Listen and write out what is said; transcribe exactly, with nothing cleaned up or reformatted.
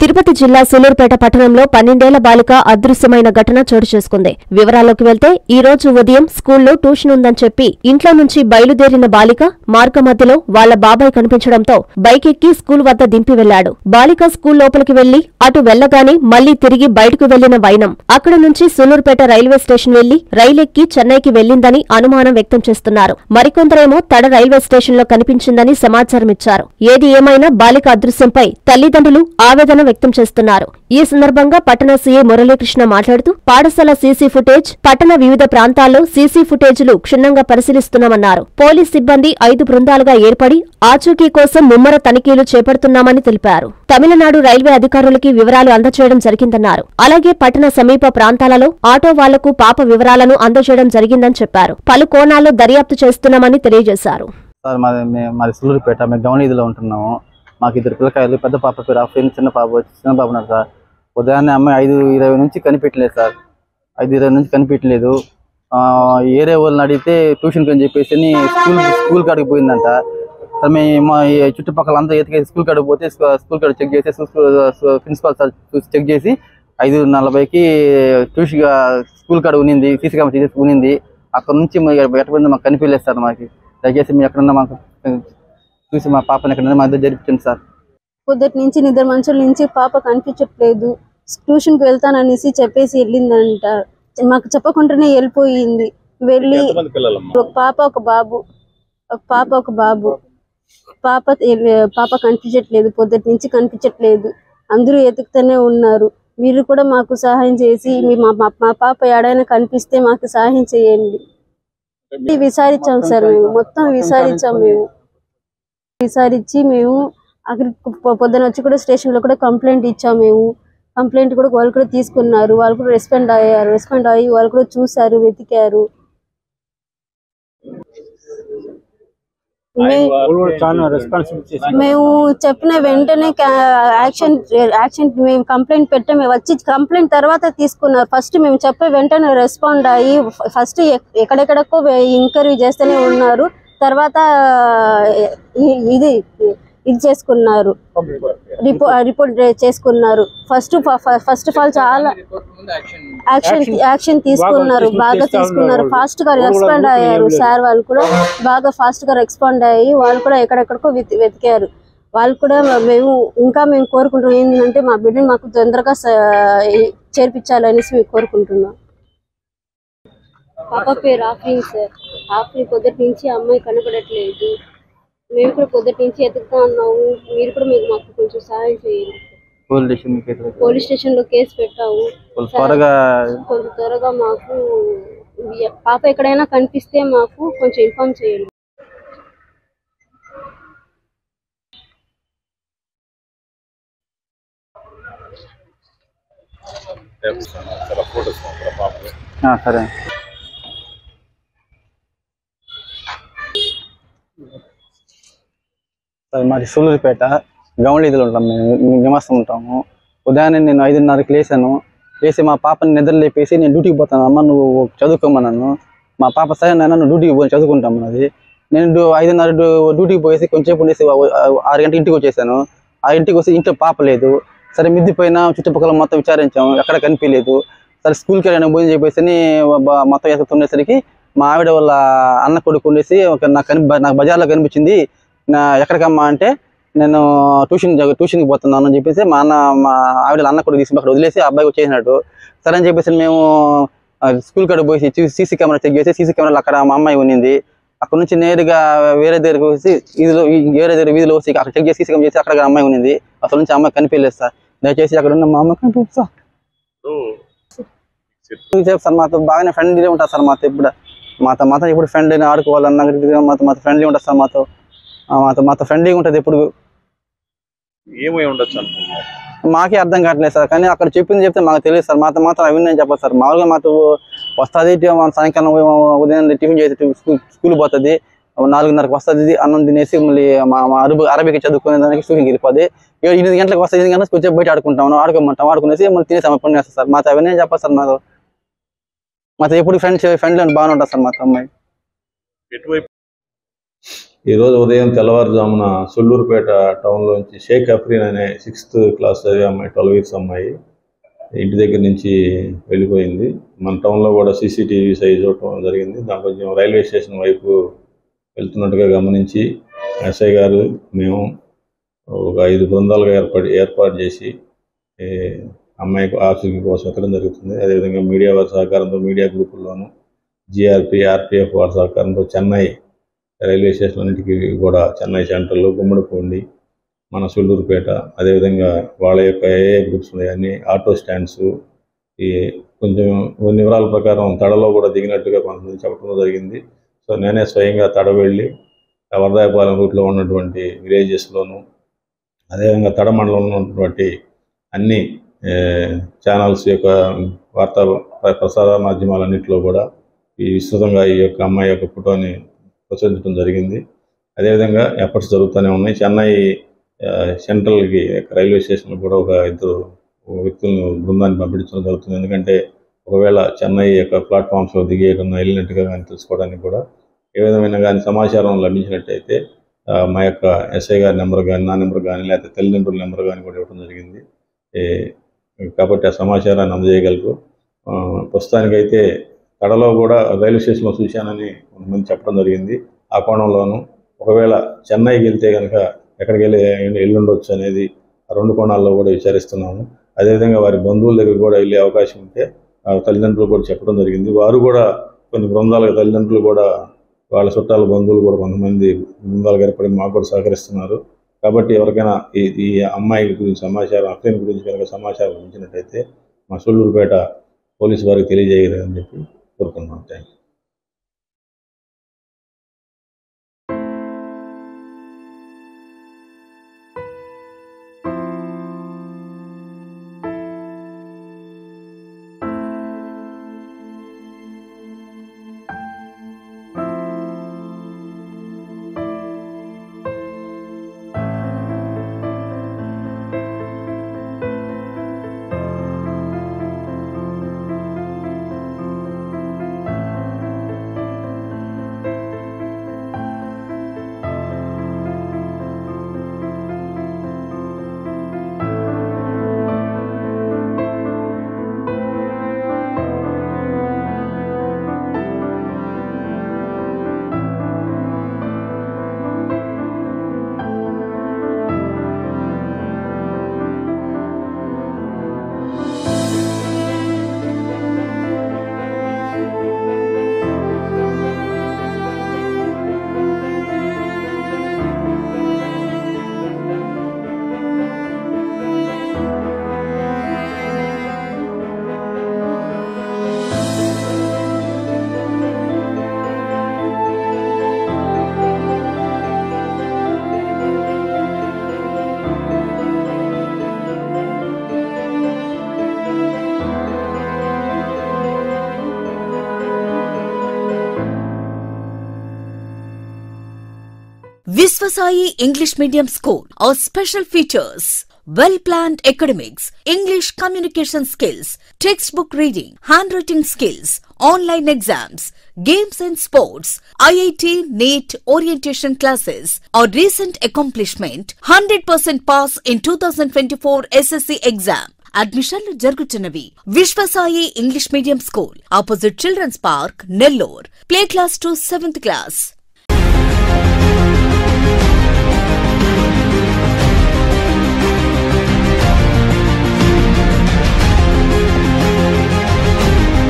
తిరుపతి జిల్లా సూలూరుపేట పట్టణంలో పన్నెండేళ్ల బాలిక అదృశ్యమైన ఘటన చోటు చేసుకుంది. వివరాల్లోకి వెళ్తే ఈ రోజు ఉదయం స్కూల్లో ట్యూషన్ ఉందని చెప్పి ఇంట్లో నుంచి బయలుదేరిన బాలిక మార్గ మధ్యలో వాళ్ల బాబాయ్ కనిపించడంతో బైక్ ఎక్కి స్కూల్ వద్ద దింపి వెళ్లాడు. బాలిక స్కూల్ లోపలికి వెళ్లి అటు వెళ్లగానే మళ్లీ తిరిగి బయటకు వెళ్లిన వైనం అక్కడ నుంచి సూలూరుపేట రైల్వే స్టేషన్ వెళ్లి రైలెక్కి చెన్నైకి వెళ్లిందని అనుమానం వ్యక్తం చేస్తున్నారు. మరికొందరేమో తడ రైల్వే స్టేషన్లో కనిపించిందని సమాచారమిచ్చారు. ఏది ఏమైనా బాలిక అదృశ్యంపై తల్లిదండ్రులు ఆవేదన వ్యక్తం చేస్తున్నారు. ఈ సందర్భంగా పట్టణ సీఐ మురళీకృష్ణ మాట్లాడుతూ పాఠశాల సీసీ ఫుటేజ్, పట్టణ వివిధ ప్రాంతాల్లో సీసీ ఫుటేజ్లు క్షుణ్ణంగా పరిశీలిస్తున్నామన్నారు. పోలీస్ సిబ్బంది ఐదు బృందాలుగా ఏర్పడి ఆచూకీ కోసం ముమ్మర తనిఖీలు చేపడుతున్నామని తెలిపారు. తమిళనాడు రైల్వే అధికారులకి వివరాలు అందజేయడం జరిగిందన్నారు. అలాగే పట్టణ సమీప ప్రాంతాలలో ఆటో వాళ్లకు పాప వివరాలను అందజేయడం జరిగిందని చెప్పారు. పలు కోణాల్లో దర్యాప్తు చేస్తున్నామని తెలియజేశారు. మాకు ఇద్దరు పిల్లకాయలు, పెద్ద పాప పేరు ఆఫ్రీన్, చిన్న పాప చిన్న పాప ఉన్నారు సార్. ఉదయాన్నే అమ్మాయి ఐదు ఇరవై నుంచి కనిపించలేదు సార్. ఐదు ఇరవై నుంచి కనిపించలేదు. ఏరే వాళ్ళని అడిగితే ట్యూషన్కి అని చెప్పేసి స్కూల్ స్కూల్ కాడికి పోయిందంట సార్. మేము మా చుట్టుపక్కల అంతా ఎతికేసి స్కూల్ కాడికి పోతే స్కూల్ కాడ చెక్ చేసి ప్రిన్సిపాల్ సార్ చెక్ చేసి ఐదు నలభైకి ట్యూషన్ స్కూల్ కాడ ఉనింది, సీసీ కెమెరా చేసి ఉనింది. అక్కడ నుంచి ఎట్టబడిందో మాకు కనిపించలేదు సార్. మాకు దయచేసి మేము ఎక్కడన్నా మాకు చూసి మా పాపని ఎక్కడ మా దగ్గర జరిపించండి సార్. పొద్దుటి నుంచి నిద్ర మంచుల నుంచి పాప కనిపించట్లేదు. ట్యూషన్కి వెళ్తాననేసి చెప్పేసి వెళ్ళిందంట. మాకు చెప్పకుండానే వెళ్ళిపోయింది. వెళ్ళి ఒక పాప ఒక బాబు ఒక పాప ఒక బాబు పాప పాప కనిపించట్లేదు. పొద్దుటి నుంచి కనిపించట్లేదు. అందరూ ఎతుకుతూనే ఉన్నారు. మీరు కూడా మాకు సహాయం చేసి మా పాప ఎడైనా కనిపిస్తే మాకు సహాయం చేయండి. విచారించాం సార్. మేము మొత్తం విచారించాం. మేము విచారించి మేము అక్కడికి పొద్దున వచ్చి కూడా స్టేషన్లో కూడా కంప్లైంట్ ఇచ్చాము. మేము కంప్లైంట్ కూడా వాళ్ళు కూడా తీసుకున్నారు. వాళ్ళు కూడా రెస్పాండ్ అయ్యారు. రెస్పాండ్ అయ్యి వాళ్ళు కూడా చూసారు, వెతికారు. మేము చెప్పిన వెంటనే యాక్షన్ యాక్షన్ మేము కంప్లైంట్ పెట్టాము. వచ్చి కంప్లైంట్ తర్వాత తీసుకున్నారు. ఫస్ట్ మేము చెప్పే వెంటనే రెస్పాండ్ అయ్యి ఫస్ట్ ఎక్కడెక్కడికో ఎంక్వైరీ చేస్తూనే ఉన్నారు. తర్వాత ఇది ఇది చేసుకున్నారు, రిపోర్ట్ చేసుకున్నారు. ఫస్ట్ ఫస్ట్ ఆఫ్ ఆల్ చాలా యాక్షన్ యాక్షన్ తీసుకున్నారు. బాగా తీసుకున్నారు. ఫాస్ట్ గా రెస్పాండ్ అయ్యారు సార్. వాళ్ళు కూడా బాగా ఫాస్ట్ గా రెస్పాండ్ అయ్యి వాళ్ళు కూడా ఎక్కడెక్కడికో వెతికారు. వాళ్ళు కూడా మేము ఇంకా మేము కోరుకుంటున్నాం ఏంటంటే మా బిడ్డని మాకు తొందరగా చేర్పించాలనేసి మేము కోరుకుంటున్నాం. పాప పేరు ఆఫ్రీన్ సార్. ఆఫ్రీన్ పొద్దుటి నుంచి అమ్మాయి కనపడట్లేదు. మేము కూడా పొద్దుటి నుంచి ఎదుగుతా ఉన్నాము. మీరు కూడా మీకు మాకు కొంచెం సహాయం చేయండి. పోలీస్ స్టేషన్ లో కేసు పెట్టాము. కొంచెం త్వరగా మాకు పాప ఎక్కడైనా కనిపిస్తే మాకు కొంచెం ఇన్ఫార్మ్ చేయండి. సరే. మాది సూలూరుపేట గౌండ్లీదిలో ఉంటాం. మేము నివాసం ఉంటాము. ఉదయాన్నే నేను ఐదున్నరకి లేసాను. లేచి మా పాపని నిద్ర లేపేసి నేను డ్యూటీకి పోతాను, అమ్మ నువ్వు చదువుకోమన్నాను. మా పాప సరే నాయన నువ్వు డ్యూటీకి పోయి చదువుకుంటాం అన్నది. నేను ఐదున్నర డ్యూటీకి పోయేసి కొంచెంసేపు ఉండేసి ఆరు గంటల ఇంటికి వచ్చేసాను. ఆ ఇంటికి వస్తే ఇంట్లో పాప లేదు. సరే మిద్దిపోయినా చుట్టుపక్కల మొత్తం విచారించాము, ఎక్కడ కనిపించలేదు. సరే స్కూల్కి వెళ్ళిన పోయి చెప్పేసి మొత్తం ఎత్తుతుండేసరికి మా ఆవిడ వాళ్ళ అన్న కొడుకు ఉండేసి ఒక నాకు కని నాకు బజార్లో కనిపించింది. నా ఎక్కడికమ్మా అంటే నేను ట్యూషన్ ట్యూషన్కి పోతున్నాను అని చెప్పేసి మా అన్న మా ఆవిడ అన్న కొడుకు తీసుకుని అక్కడ వదిలేసి ఆ అబ్బాయి వచ్చేసినట్టు. సరే అని చెప్పేసి మేము స్కూల్ కాడికి పోయి సీసీ కెమెరా చెక్ చేసి సీసీ కెమెరాలో అక్కడ మా అమ్మాయి ఉన్నింది. అక్కడ నుంచి నేరుగా వేరే దగ్గరకు వచ్చి వీధిలో వేరే దగ్గర వీధిలో వచ్చి అక్కడ చెక్ చేసి సీసీ కెమెరా చేసి అక్కడ అమ్మాయి ఉన్నింది. అసలు నుంచి అమ్మాయి కనిపించలేదు సార్. దయచేసి అక్కడ ఉన్న మా అమ్మాయి కనిపిస్తా సార్. మాతో బాగానే ఫ్రెండ్లీ ఉంటారు సార్. మాతో ఇప్పుడు మాతో మాతో ఇప్పుడు ఫ్రెండ్లీని ఆడుకోవాలన్నా మాతో మాతో ఫ్రెండ్లీ ఉంటుంది సార్. మాతో మాతో మాతో ఫ్రెండ్లీగా ఉంటుంది. ఎప్పుడు ఏమై ఉండొచ్చు మాకే అర్థం కావట్లేదు సార్. కానీ అక్కడ చెప్పింది చెప్తే మాకు తెలియదు సార్. మాతో మాత్రం అవి నేను చెప్పదు సార్. మామూలుగా మాతో వస్తుంది, సాయంకాలం ఉదయం టిఫిన్ చేసి స్కూల్ పోతుంది, నాలుగున్నరకు వస్తుంది, అన్నం తినేసి మళ్ళీ మా అరబి అరబికి చదువుకునే దానికి ట్యూషన్కి వెళ్ళిపోతుంది. ఎనిమిది గంటలకు వస్తుంది, ఎనిమిది గంటలకు కొంచెం బయట ఆడుకుంటాం, ఆడుకోమంటాం, ఆడుకునేసి మళ్ళీ తినేసి అమ్మాయి పని చేస్తాం సార్. మాతో అవన్నీ చెప్పదు సార్. మాతో మాతో ఎప్పుడు ఫ్రెండ్స్ ఫ్రెండ్లీ అని బాగానే ఉంటుంది సార్ మాతో అమ్మాయి. ఈరోజు ఉదయం తెల్లవారుజామున సొల్లూరుపేట టౌన్లోంచి షేక్ అఫ్రీన్ అనే సిక్స్త్ క్లాస్ చదివే అమ్మాయి ట్వెల్వ్ ఇయర్స్ అమ్మాయి ఇంటి దగ్గర నుంచి వెళ్ళిపోయింది. మన టౌన్లో కూడా సీసీటీవీ సైజ్ చూడటం జరిగింది. దాని కొంచెం రైల్వే స్టేషన్ వైపు వెళ్తున్నట్టుగా గమనించి ఎస్ఐ గారు మేము ఒక ఐదు బృందాలుగా ఏర్పాటు ఏర్పాటు చేసి అమ్మాయికి ఆచూకీ కోసం ఎత్తడం జరుగుతుంది. అదేవిధంగా మీడియా వారి సహకారంతో మీడియా గ్రూపుల్లోనూ జీఆర్పీ ఆర్పీఎఫ్ వారి సహకారంతో చెన్నై రైల్వే స్టేషన్ అన్నింటికి కూడా చెన్నై సెంట్రల్, గుమ్మడిపూండి, మన సొల్లూరుపేట, అదేవిధంగా వాళ్ళ యొక్క ఏఏ గ్రూప్స్ ఉన్నాయి అన్ని ఆటో స్టాండ్స్ ఈ కొంచెం కొన్ని వివరాల ప్రకారం తడలో కూడా దిగినట్టుగా కొంతమంది చెప్పడం జరిగింది. సో నేనే స్వయంగా తడ వెళ్ళి వరదాయపాలెం రూట్లో ఉన్నటువంటి విలేజెస్లోను అదేవిధంగా తడ మండలంలో ఉన్నటువంటి అన్ని ఛానల్స్ యొక్క వార్తా ప్రసార మాధ్యమాలన్నింటిలో కూడా ఈ విస్తృతంగా ఈ యొక్క అమ్మాయి యొక్క ఫోటోని ప్రచురించడం జరిగింది. అదేవిధంగా ఎఫర్ట్స్ జరుగుతూనే ఉన్నాయి. చెన్నై సెంట్రల్కి రైల్వే స్టేషన్లో కూడా ఒక ఇద్దరు వ్యక్తులను బృందాన్ని పంపించడం జరుగుతుంది. ఎందుకంటే ఒకవేళ చెన్నై యొక్క ప్లాట్ఫామ్స్లో దిగేయకుండా వెళ్ళినట్టుగా కానీ తెలుసుకోవడానికి కూడా ఏ విధమైన కానీ సమాచారం లభించినట్టయితే మా యొక్క ఎస్ఐ గారి నెంబర్ కానీ నా నెంబర్ కానీ లేకపోతే తల్లిదండ్రుల నెంబర్ కానీ కూడా ఇవ్వడం జరిగింది. కాబట్టి ఆ సమాచారాన్ని అందజేయగలరు. ప్రస్తుతానికైతే కడలో కూడా రైల్వే స్టేషన్లో చూశానని కొంతమంది చెప్పడం జరిగింది. ఆ కోణంలోనూ ఒకవేళ చెన్నైకి వెళ్తే కనుక ఎక్కడికి వెళ్ళి వెళ్ళుండొచ్చు అనేది ఆ రెండు కోణాల్లో కూడా విచారిస్తున్నాము. అదేవిధంగా వారి బంధువుల దగ్గర కూడా వెళ్ళే అవకాశం ఉంటే తల్లిదండ్రులు కూడా చెప్పడం జరిగింది. వారు కూడా కొన్ని బృందాలకు తల్లిదండ్రులు కూడా వాళ్ళ చుట్టాల బంధువులు కూడా కొంతమంది బృందాలకు ఏర్పడి మాకు కూడా సహకరిస్తున్నారు. కాబట్టి ఎవరికైనా ఈ ఈ అమ్మాయి గురించి సమాచారం అఫ్రీన్ గురించి కనుక సమాచారం ఇచ్చినట్టయితే మా సొల్లూరుపేట పోలీసు వారికి తెలియజేయగలని చెప్పి కోరుకుంటున్నాం. Thank you. Viswasai English Medium School. Our special features: well-planned academics, English communication skills, textbook reading, handwriting skills, online exams, games and sports, I I T, NEET, orientation classes. Our recent accomplishment: one hundred percent pass in twenty twenty-four S S C exam. అడ్మిషన్లు జరుగుతున్నవి. Viswasai English medium school, opposite children's park, Nellore. Play class to seventh class.